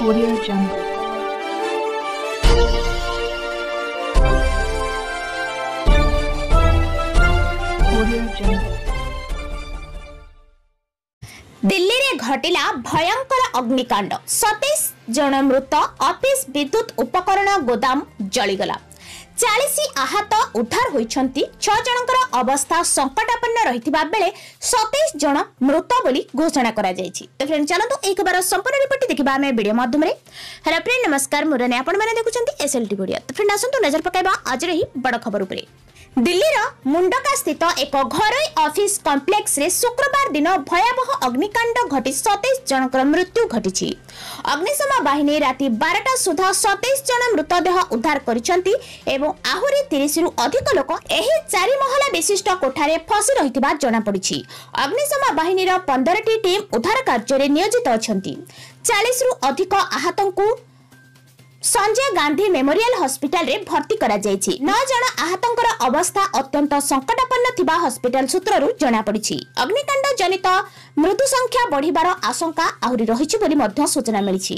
Audio Jungle. Audio Jungle. Delhi रे घटिला भयंकर अग्निकांड 27 जन मृत ऑफिस विद्युत उपकरण गोदाम जलिगला 40 आहत उद्धार होइछंती 6 जनकर अवस्था संकटापन्न रहितबा बेले 27 जन मृत बोली घोषणा करा जायछि। तो फ्रेंड चलंतु एक बार संपूर्ण रिपोर्ट देखिबा हमें वीडियो माध्यम रे। हेलो फ्रेंड नमस्कार मुरने आपण माने देखुछंती एसएलटी वीडियो। तो फ्रेंड आसंतु नजर पकाइबा आज रही बड़ खबर उपरे। दिल्लीर मुंडका स्थित एक घरोई ऑफिस कॉम्प्लेक्स रे शुक्रवार दिन भयावह अग्निकांड घटी 27 जनकर मृत्यु घटी। अग्निशम बाहिनी राति 12टा सुधा 27 जन मृतदेह उद्धार करिसंती एवं आहुरी 30 रु अधिक लोक एही 4 महला विशिष्ट कोठारे फसी रहितबा जणा पड़िछि। अग्निशम बाहिनीर 15टी टीम उद्धार कार्य रे नियोजित अछंती। 40 रु अधिक आहतंकु संजय गांधी मेमोरियल हॉस्पिटल रे भर्ती करा जायछि। 9 जन आहतंकर अवस्था अत्यंत संकटापन्न थिबा हॉस्पिटल सूत्ररु जणा पड़िछि। अग्निकांड जनित मृत्यु संख्या बढ़िबार आशंका आहुरी रहिछि बोली मध्य सूचना मिलिछि।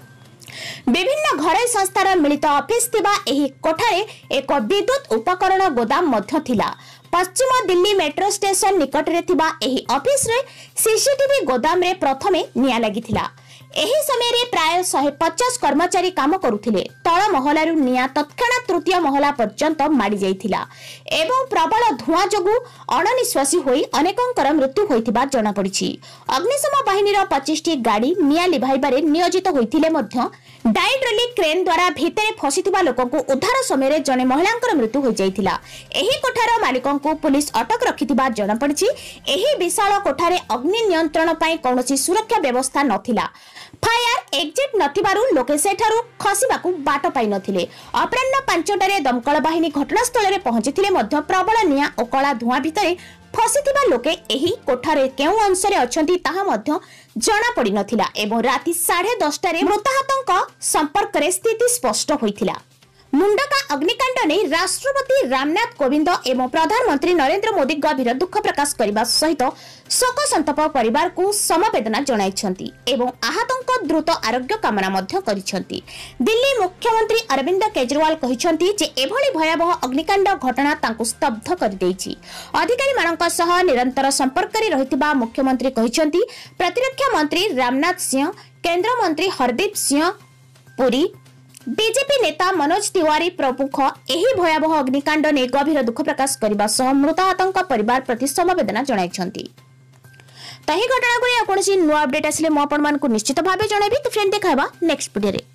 विभिन्न घरोई संस्थार मिलित ऑफिस थिबा एही कोठारे एक विद्युत उपकरण गोदाम मध्य थिला। पश्चिम दिल्ली मेट्रो स्टेशन निकट रे थिबा एही ऑफिस रे सीसीटीवी गोदाम रे प्रथमे निया लागिथिला। एही समय रे प्राय 150 कर्मचारी काम करुथिले। तळ महलारु निया तत्क्षणात तृतीय महला पर्यंत माडी जाइथिला एवं प्रबल धुआं जोगु अणनिश्वासी होई अनेकंकर मृत्यु होइथिबा जणा पड़िछि। अग्निशम बाहिनीर 25टी गाड़ी निया लिभाइबारे नियोजित होइथिले मध्य डाइड्रोलिक क्रेन द्वारा भितरे फसिथिबा लोकंकु उद्धार समय रे जने महिलांकर मृत्यु होई जाइथिला। एही कोठार मालिकंकु पुलिस अटक रखिथिबा जणा पड़िछि। एही विशाल कोठारे अग्नि नियंत्रण पई कोनोसी सुरक्षा व्यवस्था नथिला। फायर एग्जिट नथिबारु लोके सेठारु खसिबाकु बाट पाइ नथिले। अपराह्न 5टारे दमकल बाहिनी घटनास्थल रे पहुंचिथिले मध्य प्रबल निया ओ कला धुआं भितरे फसिथिबा लोके एही कोठारे केउ अंश रे अछंती ताहा मध्य जणा पड़ी नथिला एवं राति 10:30 रे मृताहतंक संपर्क रे स्थिति स्पष्ट होइथिला। मुंडका अग्निकांड ने राष्ट्रपति रामनाथ कोविंद एवं प्रधानमंत्री नरेंद्र मोदी गभीर दुख प्रकाश करने सहित शोक संतप परिवार को समवेदना जणाइछंती एवं आहतंक द्रुत आरोग्य कामना मध्य करिछंती। दिल्ली मुख्यमंत्री अरविंद केजरीवाल कहिछंती जे एभली भयावह अग्निकांड घटना तांको स्तब्ध कर देइछि। अधिकारी मानक सह निरंतर संपर्क रे रहितबा मुख्यमंत्री कहिछंती प्रतिरक्षा मंत्री राजनाथ सिंह, केंद्र मंत्री हरदीप सिंह पुरी, बीजेपी नेता मनोज तिवारी प्रमुख एही भयावह अग्निकांड ने गभीर दुख प्रकाश करने सह मृताहतंक परिवार प्रति समवेदना जणाइछंती। तही घटना को कौन नुआ अपडेट आसिले मो आपण मानकु निश्चित भाबे जणाइबी। तो फ्रेंड देखाबा नेक्स्ट वीडियो रे।